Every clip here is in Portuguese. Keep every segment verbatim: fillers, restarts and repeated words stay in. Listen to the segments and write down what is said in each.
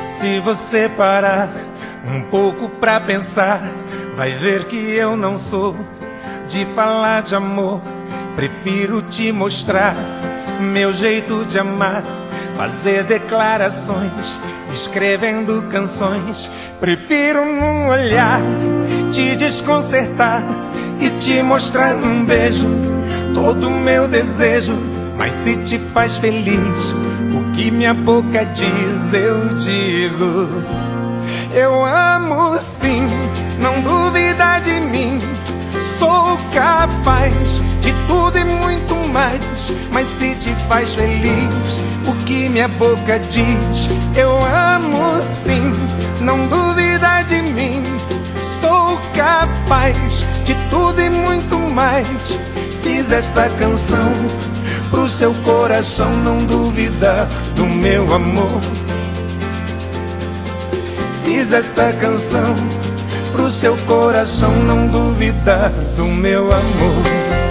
Se você parar um pouco pra pensar, vai ver que eu não sou de falar de amor. Prefiro te mostrar meu jeito de amar, fazer declarações, escrevendo canções. Prefiro num olhar te desconcertar e te mostrar num beijo todo o meu desejo. Mas se te faz feliz o que minha boca diz, eu digo: eu amo sim, não duvida de mim. Sou capaz de tudo e muito mais. Mas se te faz feliz o que minha boca diz, eu amo sim, não duvida de mim. Sou capaz de tudo e muito mais. Fiz essa canção pro seu coração não duvidar do meu amor. Fiz essa canção pro seu coração não duvidar do meu amor.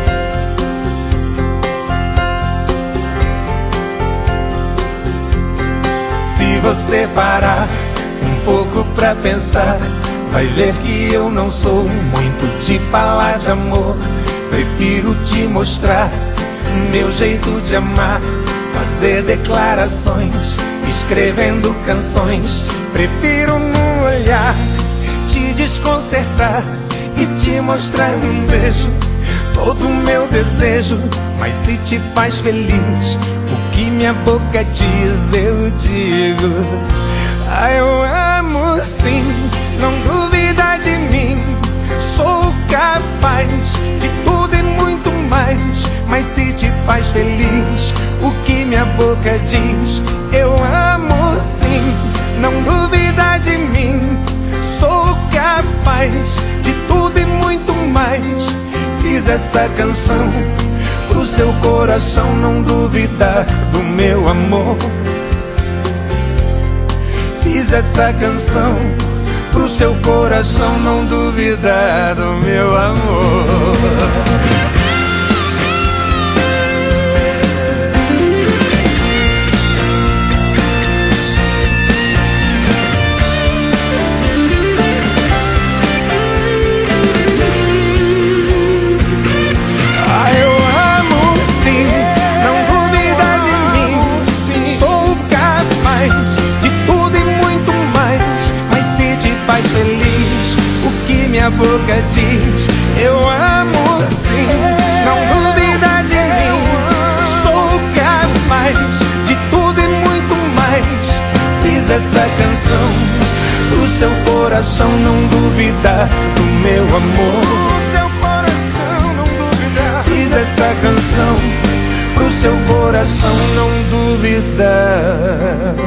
Se você parar um pouco pra pensar, vai ver que eu não sou muito de falar de amor. Prefiro te mostrar meu jeito de amar, fazer declarações, escrevendo canções. Prefiro num olhar te desconcertar e te mostrar num beijo todo o meu desejo. Mas se te faz feliz o que minha boca diz, eu digo: ah, eu amo sim, não duvida de mim. Sou capaz de tudo e muito mais. Mas se te faz feliz o que minha boca diz, eu amo sim, não duvida de mim. Sou capaz de tudo e muito mais. Fiz essa canção pro seu coração não duvidar do meu amor. Fiz essa canção pro seu coração não duvidar do meu amor. Minha boca diz, eu amo sim, não duvida de mim. Sou capaz de tudo e muito mais. Fiz essa canção pro seu coração não duvidar do meu amor. Seu coração não duvidar. Fiz essa canção pro seu coração não duvidar